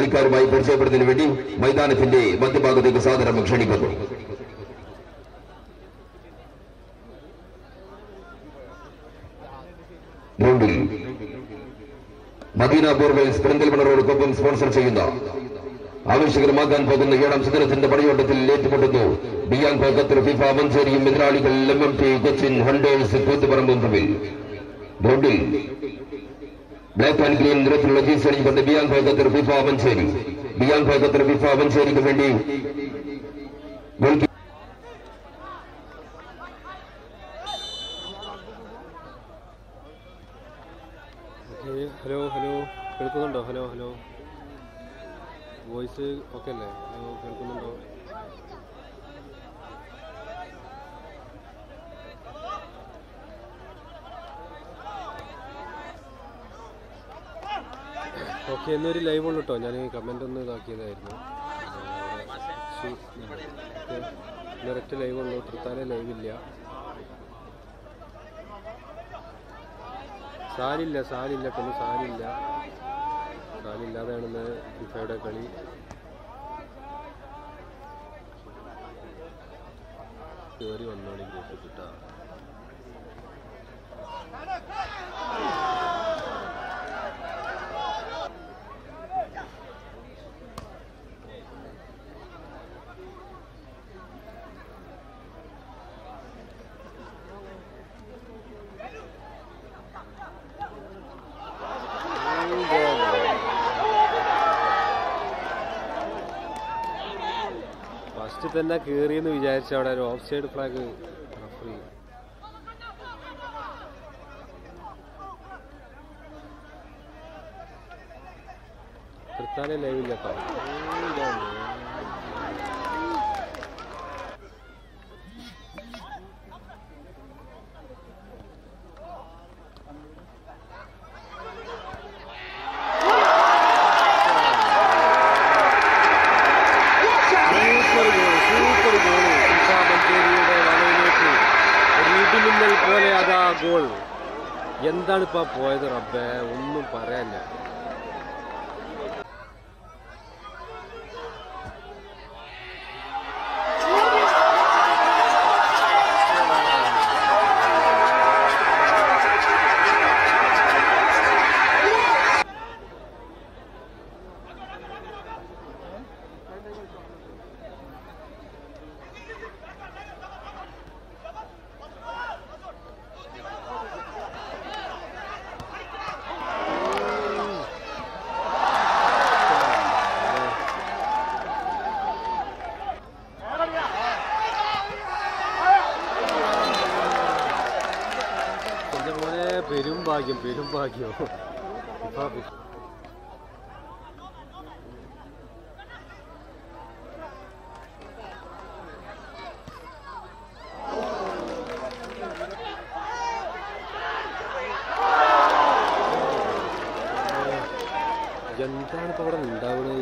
കളിക്കാരുമായി പരിചയപ്പെടുന്നതിന് വേണ്ടി മൈതാനത്തിന്റെ മധ്യഭാഗത്തേക്ക് സാദരം ക്ഷണിക്കുന്നു. ഗ്രൗണ്ടിൽ മദീന ബോർവെൽസ് പെരിന്തൽമണ്ണ റോഡുക്കൊപ്പം സ്പോൺസർ ചെയ്യുന്ന ആവേശകരമാകാൻ പോകുന്ന 7ാം സദനത്തിന്റെ പടയോട്ടത്തിൽ ഏറ്റുമുട്ടുന്നു ബിയാങ്കോ ഖത്തർ ഫിഫ മഞ്ചേരിയും എതിരാളികൾ MMT കൊച്ചിൻ ഹണ്ടേഴ്സ് കൂത്തുപറമ്പും തമ്മിൽ. ഗ്രൗണ്ടിൽ ബ്ലാക്ക് ആൻഡ് ഗ്രീൻ നിറത്തിലുള്ള ജീൻസ് അണിഞ്ഞുകൊണ്ട് Bianco Qatar FIFA Manjeri. Bianco Qatar FIFA മഞ്ചേരിക്ക് വേണ്ടി ഹലോ ഹലോ കേൾക്കുന്നുണ്ടോ? ഹലോ ഹലോ വോയിസ് ഓക്കെ അല്ലേ? ഹലോ കേൾക്കുന്നുണ്ടോ? ഓക്കെ, എന്നൊരു ലൈവ് ഉള്ളു കേട്ടോ. ഞാൻ കമൻ്റ് ഒന്ന് ഇതാക്കിയതായിരുന്നു. ഡയറക്റ്റ് ലൈവ് ഉള്ളു, തൃത്താലെ ലൈവില്ല. സാലില്ല പിന്നെ സാലില്ലാതെയാണ് ഫിഫയുടെ കളി. കയറി വന്നോളി ഗ്രൂപ്പ് കിട്ടാ. ഫസ്റ്റ് തന്നെ കയറിയെന്ന് വിചാരിച്ച അവിടെ ഒരു ഓഫ് സൈഡ് ഫ്ലാഗ് റഫറി. തൃത്താലെ ലൈവില്ല കേട്ടോ. പോലെ അതാ ഗോൾ. എന്താണ് ഇപ്പൊ പോയത് റബ്ബേ, ഒന്നും പറയാനില്ല. പെരും ഭാഗ്യം. എന്താണ് ഇപ്പൊ അവിടെ ഉണ്ടാവുന്നത്?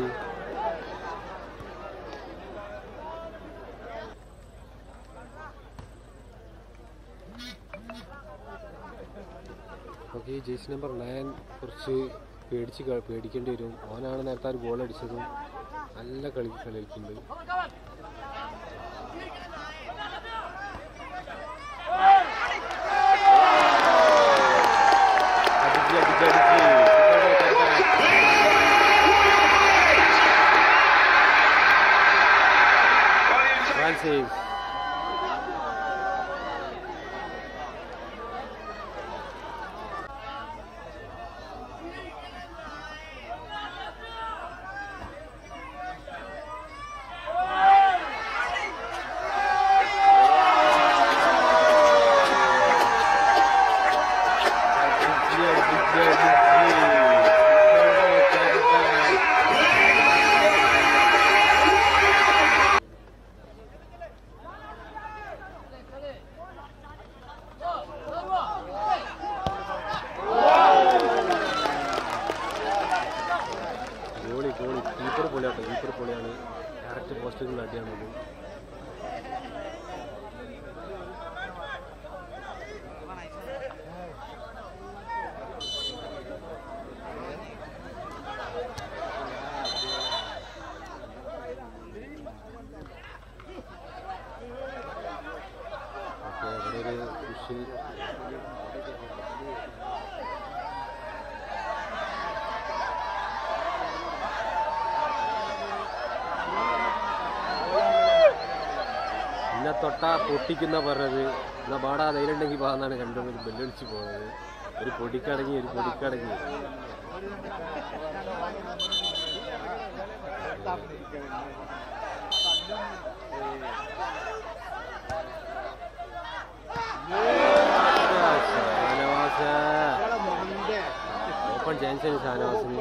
ഓക്കെ, ജേഴ്സി നമ്പർ 9 കുറച്ച് പേടിക്കേണ്ടി വരും. അവനാണ് നേരത്തെ ഒരു ഗോൾ അടിച്ചതും. നല്ല കളിക്കുന്നുണ്ട്. ഫ്രാൻസിസ് ഒരു കൃഷി എന്നെ തൊട്ടാ പൊട്ടിക്കുന്ന പറഞ്ഞത് എന്നാ പാടാ ധൈര്യമുണ്ടെങ്കിൽ പാന്നാണ് രണ്ടുപേരും വെല്ലുവിളിച്ച് പോകുന്നത്. ഒരു പൊടിക്കടങ്ങി. Open chance ഷാനവാസിന്.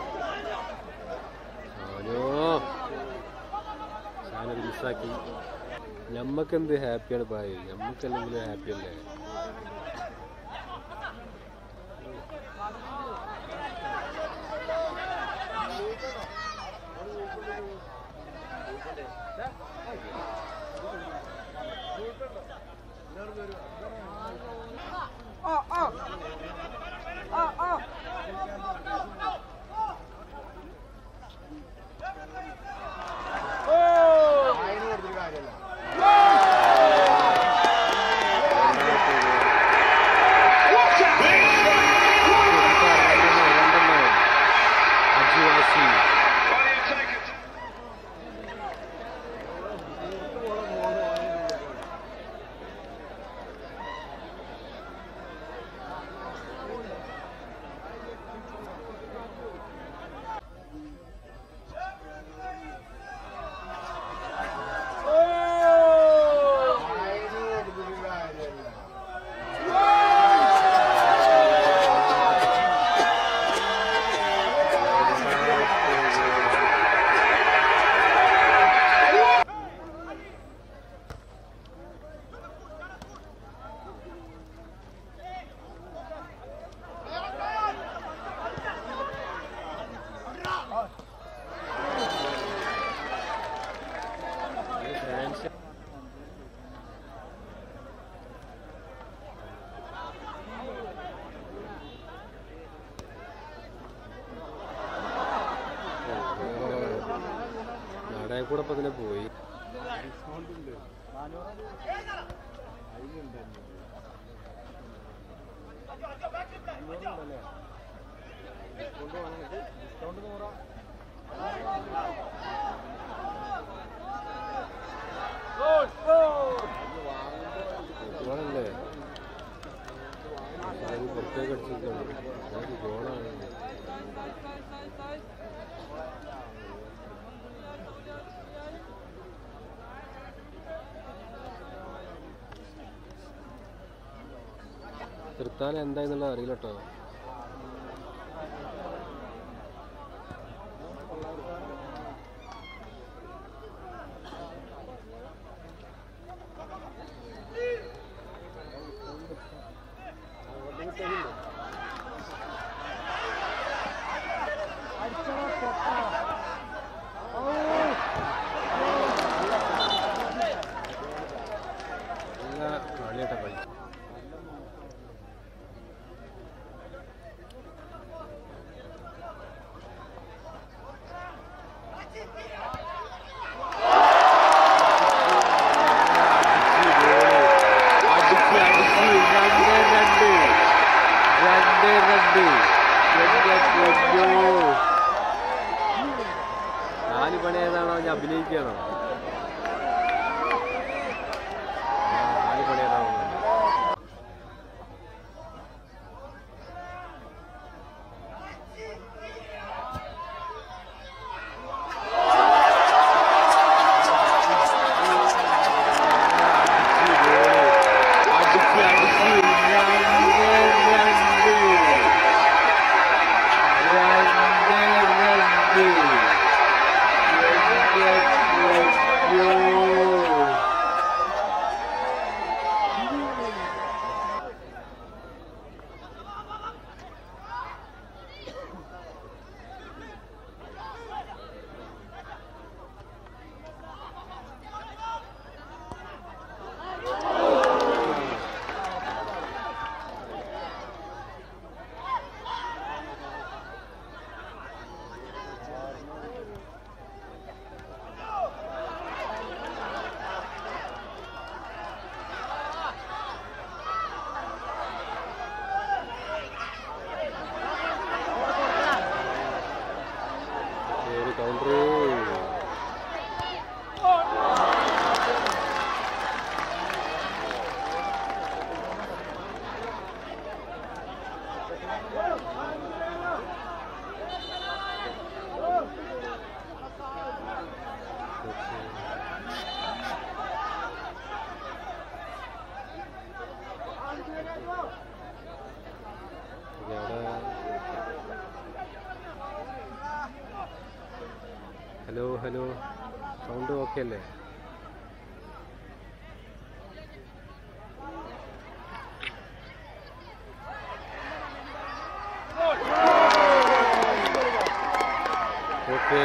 ഷാനത് മിസ്സാക്കി. ഞമ്മക്കെന്ത് ഹാപ്പിയാണ് ഭായി, ഞമ്മക്കല്ലെങ്കിലും ഹാപ്പി അല്ലേ. കൂടെ ഇപ്പൊ അതിനെ പോയി. ഗോളല്ലേ പുറത്തേക്ക് അടിച്ചിട്ടുണ്ട്. ഗോളാണ്. നിർത്താൻ എന്തായെന്നുള്ളത് അറിയില്ല കേട്ടോ. കളിയാട്ട കളി. നാല് പണിയേതാണോ ഞാൻ അഭിനയിക്കുകയാണോ? നാല് പണിയേതാണോ? Yes. ഹലോ സൗണ്ട് ഓക്കെ അല്ലേ? ഓക്കെ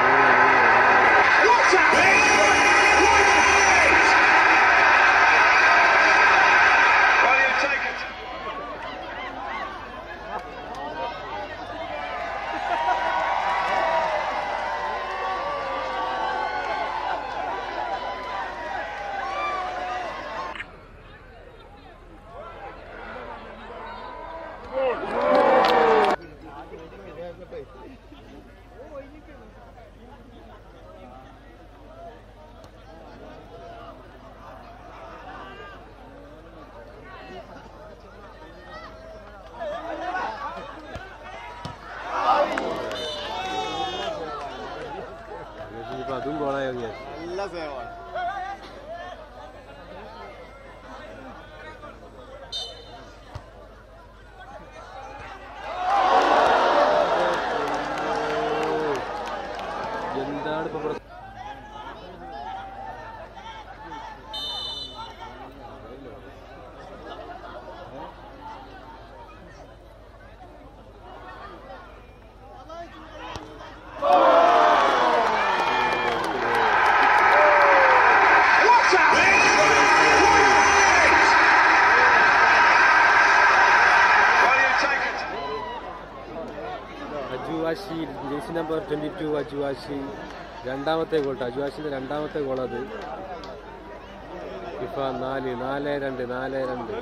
അതും ഗോളായി നല്ല സേവാണ്. എന്താണ് ഇപ്പൊ അജുവാശി ജേഴ്സി നമ്പർ 22 അജുവാശി രണ്ടാമത്തെ ഗോൾ. അജുവാശിന്റെ രണ്ടാമത്തെ ഗോളത്. FIFA 4-2.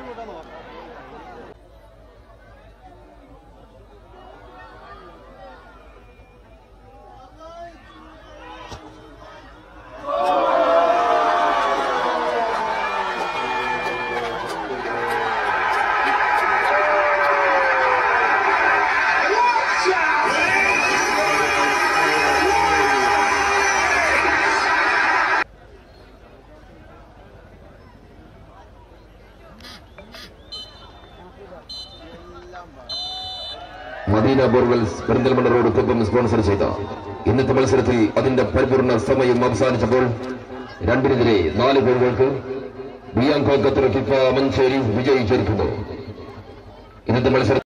Madina borewells Perinthalmanna road കുപ്പം സ്പോൺസർ ചെയ്ത ഇന്നത്തെ മത്സരത്തിൽ അതിന്റെ പരിപൂർണ സമയം അവസാനിച്ചപ്പോൾ 2-നെതിരെ 4 ഗോളുകൾക്ക് ബിയാങ്കോ ഖത്തർ ഫിഫ മഞ്ചേരി വിജയിച്ചിരിക്കുന്നു. ഇന്നത്തെ മത്സരം